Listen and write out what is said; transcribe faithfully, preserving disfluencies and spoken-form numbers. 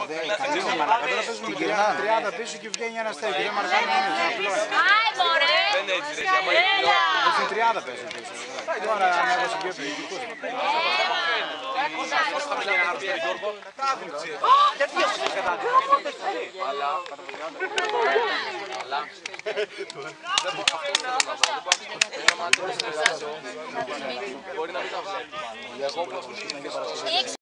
Την κυρνάνε τριάντα πίσω και βγαίνει ένα στέκι. Δεν μαρκάρει κανείς. Άι μωρέ! Δεν έτσι ρε, Είναι τριάντα πίσω. Τώρα αν έδωσε δύο ποιητικούς. Μπορεί να μην τα βλέπει.